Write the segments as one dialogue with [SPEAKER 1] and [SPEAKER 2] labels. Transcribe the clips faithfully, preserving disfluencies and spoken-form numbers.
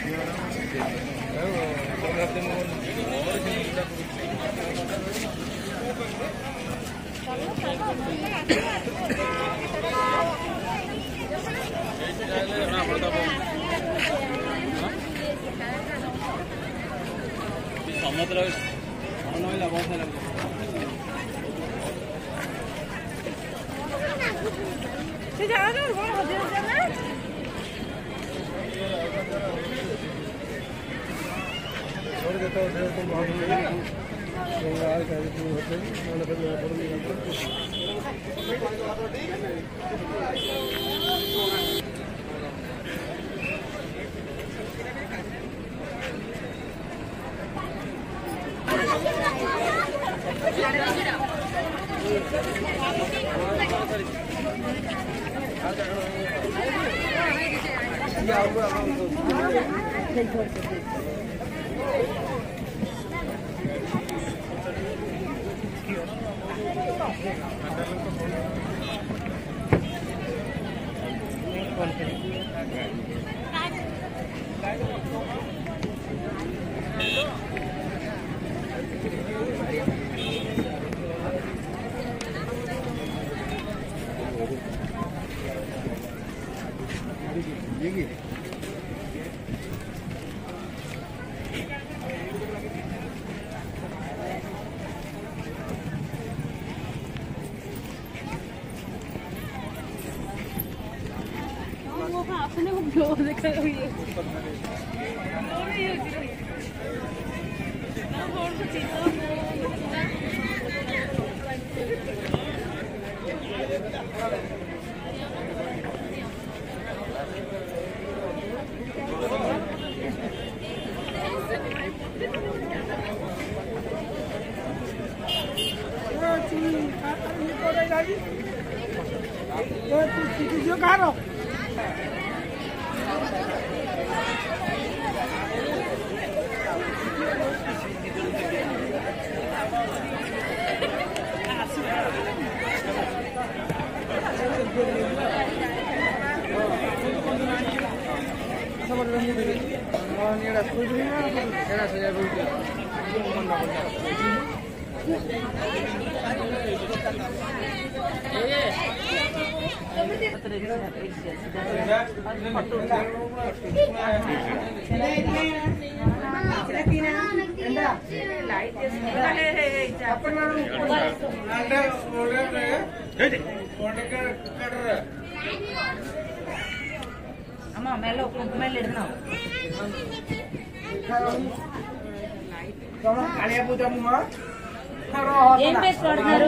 [SPEAKER 1] అమ్మ మెల్ల కుక్కమేలు ఇడనా
[SPEAKER 2] తమ కాలియా పూజమ్మ
[SPEAKER 1] ఏం పెట్టుకుంటున్నారు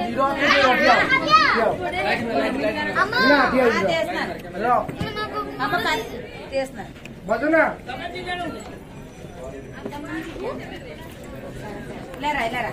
[SPEAKER 1] అమ్మ చేస్తున్నారు
[SPEAKER 2] హలో
[SPEAKER 1] అమ్మ చేస్తున్నారు
[SPEAKER 2] భజన
[SPEAKER 1] లేరా లేరా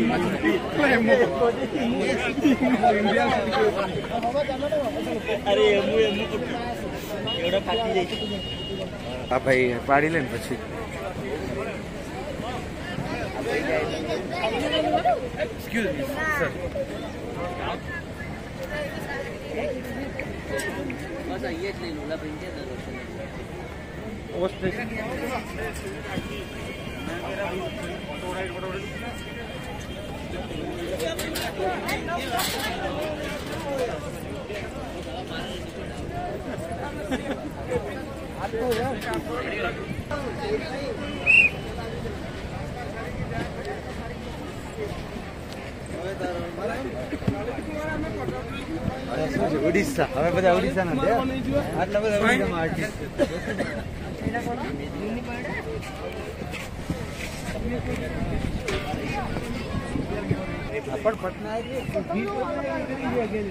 [SPEAKER 2] अरे एमु एमु एउटा फाटी जाइछ
[SPEAKER 3] आ भाई पाडी लेन पछि एक्सक्यूज मी सर
[SPEAKER 2] बस आइए ले लो ला प्रिंट है
[SPEAKER 3] वो स्टेशन ओडिशा हमें पता ओडिशा ना दे आटला बदा ओडिशा में आर्टिस्ट अपन पटना है कि बीच में अकेले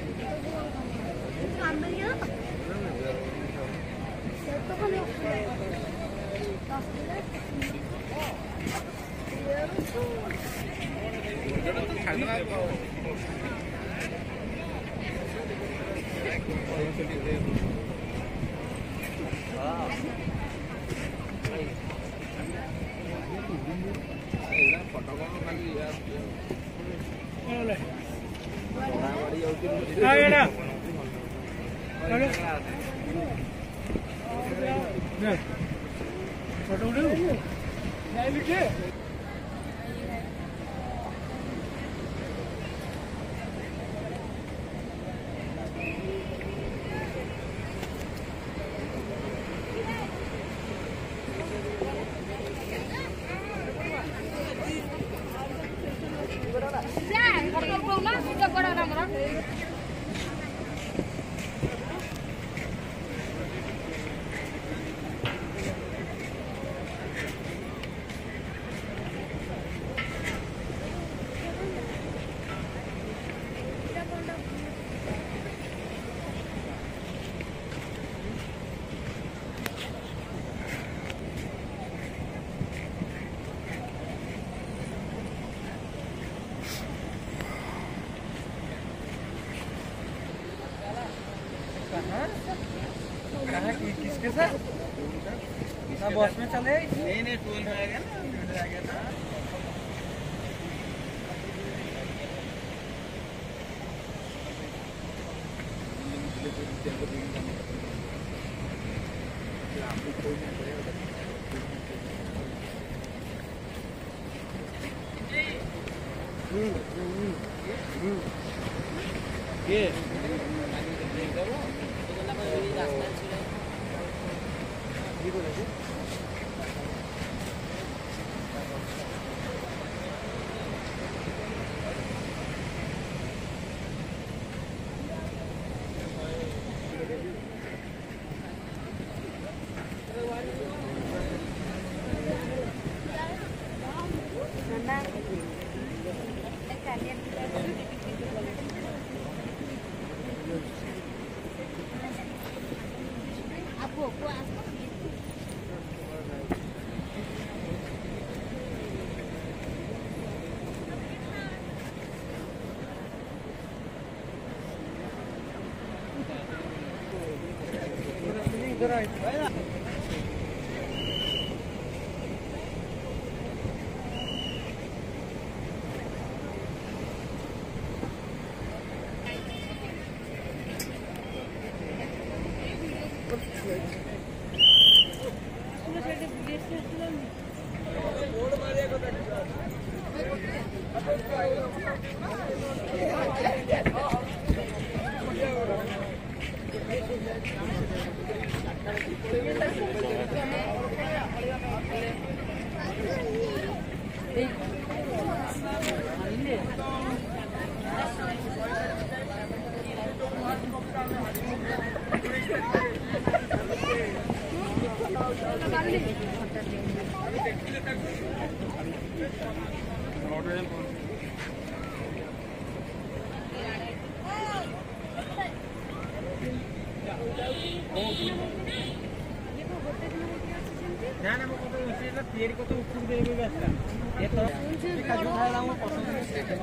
[SPEAKER 3] कहाँ किसके साथ बस में चले नहीं नहीं टोल में आ गया ना आ गया था ये ना ना मो को तो तीन को तो ऊपर देबे बस ये तो काजू खाए लाऊं पसंद से केनो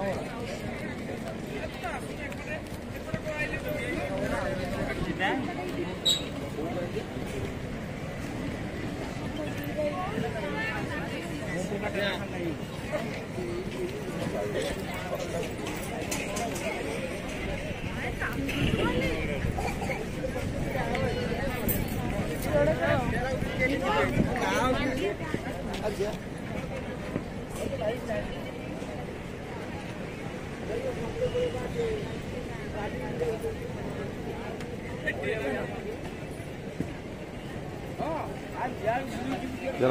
[SPEAKER 4] जरा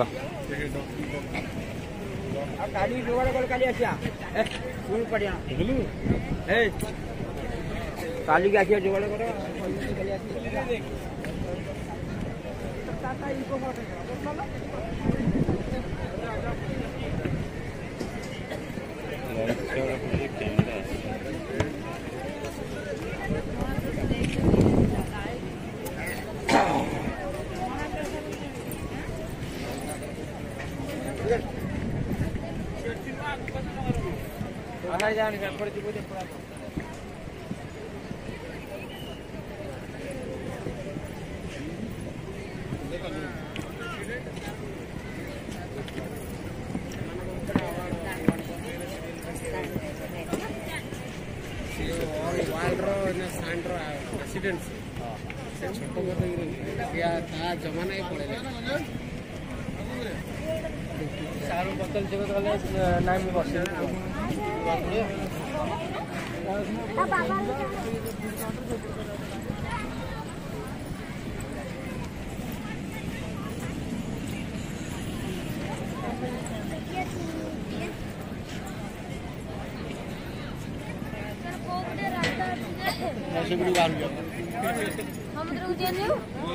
[SPEAKER 3] गाड़ी जोगाड़ कर काली आसिया ए फुल पड़िया
[SPEAKER 4] बुझलु
[SPEAKER 3] ए काली के आसिया जोगाड़ कर काली आसिया टाटा इको मोटर आना जाने का पड़ जीवो दे पूरा वाल रो ना सांड रो रेसिडेंस से छोटो मोटो या ता जमाना ही पड़ेला सारू बोतल जगत वाले नाम में बसे
[SPEAKER 5] हम रुक जाने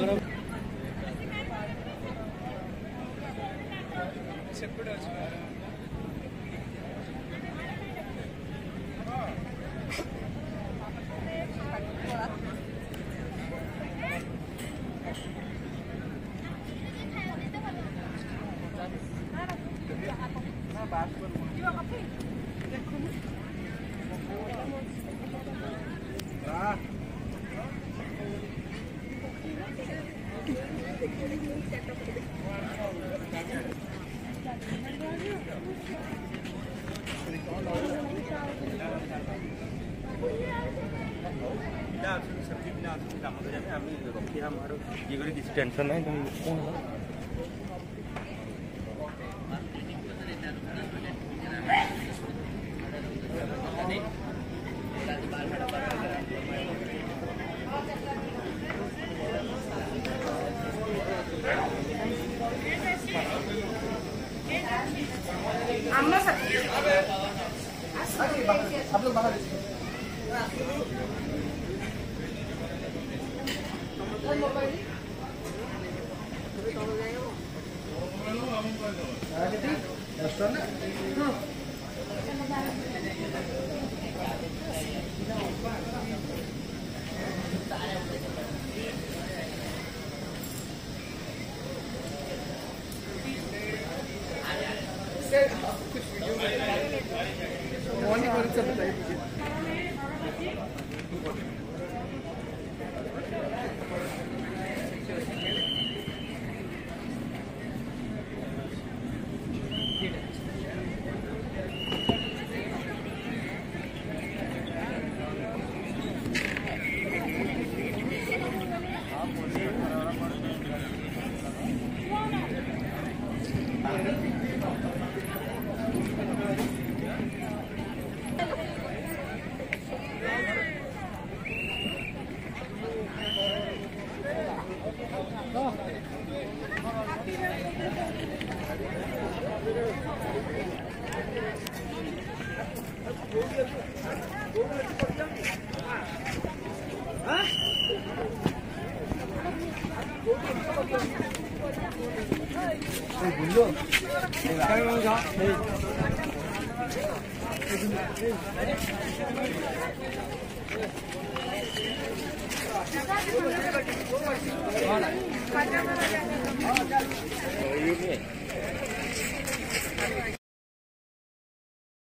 [SPEAKER 2] टेंशन नहीं तुम
[SPEAKER 3] आप लोग बाहर
[SPEAKER 5] खाजा